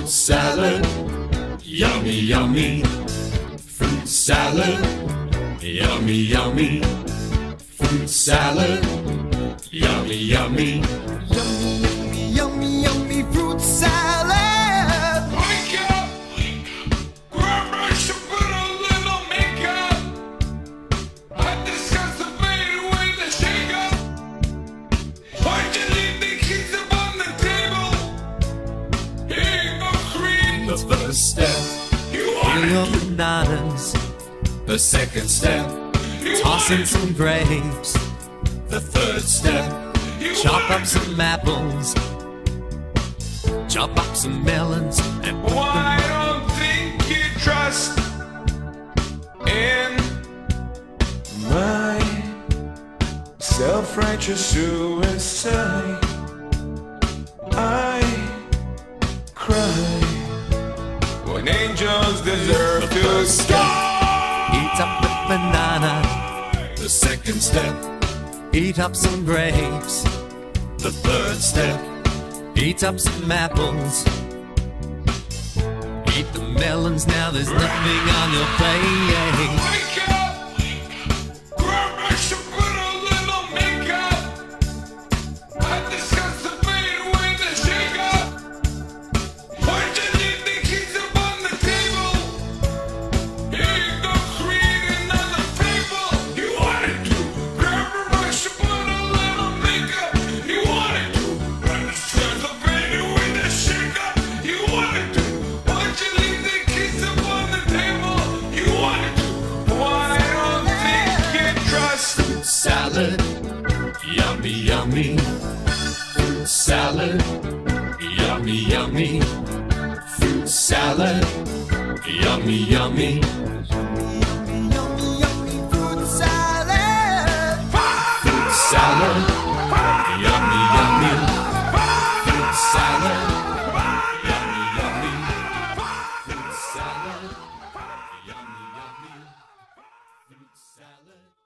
salad, yummy, yummy. Fruit salad, yummy, yummy. Fruit salad, yummy, yummy. Yummy, yummy, yummy, yummy fruit salad. Wake up! Grab brush and put a little makeup. I discuss the fade with the shake-up. Why'd you leave the keys up on the table? Here you go, cream. The first step, Peel your bananas. the second step, Toss in some grapes. the third step, Chop up some apples. Chop up some melons and put Well, I them. don't think you trust in my self-righteous suicide. I cry when angels deserve to stop. Eat up the banana. the second step, Eat up some grapes. the third step, Eat up some apples. Eat the melons now, there's nothing on your plate. Wake up! Grab brush and put a little makeup. I discuss the fade with the shake-up. Why'd you leave the keys up on the table? Here you go, create another table. You wanted to grab a brush and put a little makeup. You wanted to discuss the fade with the shake-up. You wanted to. Why'd you leave the keys up on the table? You wanted to. Why don't think you trust? fruit salad, yummy, yummy. Fruit salad, yummy, yummy. Fruit salad, yummy, yummy. Yummy, yummy fruit salad. Fruit salad, yummy, yummy. Fruit salad, yummy, yummy. Fruit salad, yummy, yummy. Fruit salad.